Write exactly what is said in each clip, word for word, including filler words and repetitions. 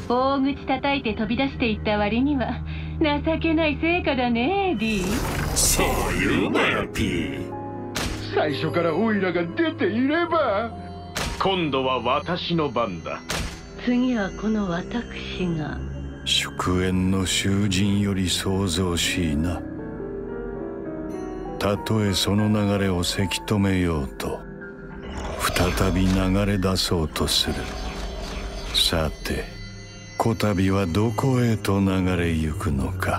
大口叩いて飛び出していった割には情けない成果だね、ディ。 そういうなよ、ピー。 最初からオイラが出ていれば。 今度は私の番だ。 次はこの私が。 祝宴の囚人より創造しいな。たとえその流れをせき止めようと再び流れ出そうとする。さてこたびはどこへと流れゆくのか。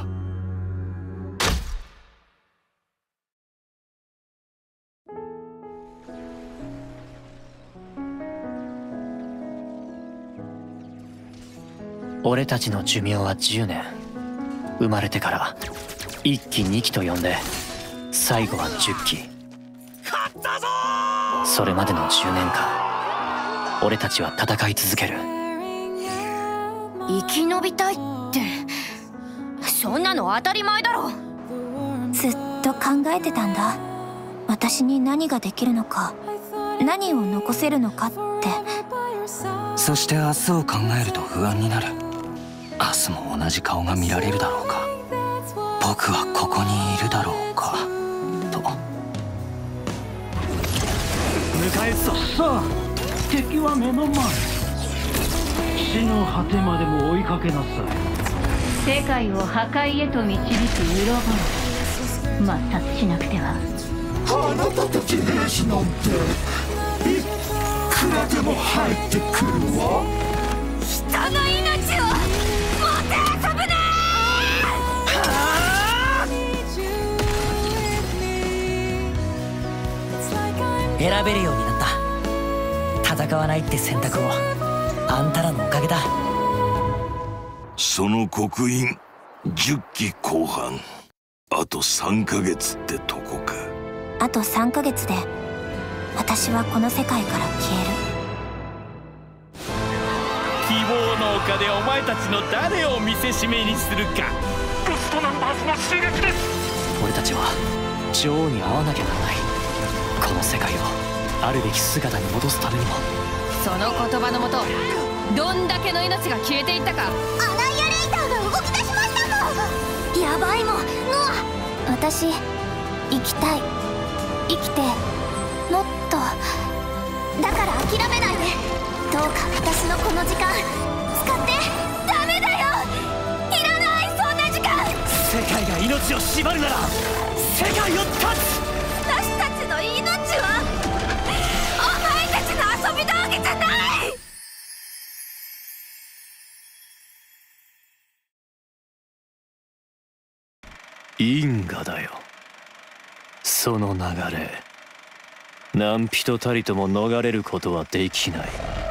俺たちの寿命はじゅうねん。生まれてからいっきにきと呼んで最後はじゅっき。 勝ったぞー。 それまでのじゅうねんかん俺たちは戦い続ける。 生き延びたいってそんなの当たり前だろ。 ずっと考えてたんだ。私に何ができるのか、何を残せるのかって。 そして明日を考えると不安になる。明日も同じ顔が見られるだろうか。僕はここにいるだろうかと。 迎えるぞ。さあ敵は目の前。死の果てまでも追いかけなさい。 世界を破壊へと導くウロボロ。抹殺しなくては。 あなたたち兵士なんていくらでも入ってくるわ。 人の命をもてあそぶなー。選べるようになった。戦わないって選択をあんたらのおかげだ。 その刻印じゅっきこう半、あとさんかげつってとこか。 あとさんかげつで私はこの世界から消える。 希望の丘でお前たちの誰を見せしめにするか。 ゴストナンバーズの襲撃です。 俺たちは女王に会わなきゃならない。この世界をあるべき姿に戻すためにも。 その言葉のもとどんだけの命が消えていったか。 アナイアレイターが動き出しましたもん。やばいもん。ノア、私生きたい。生きてもっと。だから諦めないで。どうか私のこの時間使って。ダメだよ、いらない、そんな時間。 世界が命を縛るなら世界を断つ。 私たちの命はお前たちの遊び道具じゃない。 因果だよ、その流れ。何人たりとも逃れることはできない。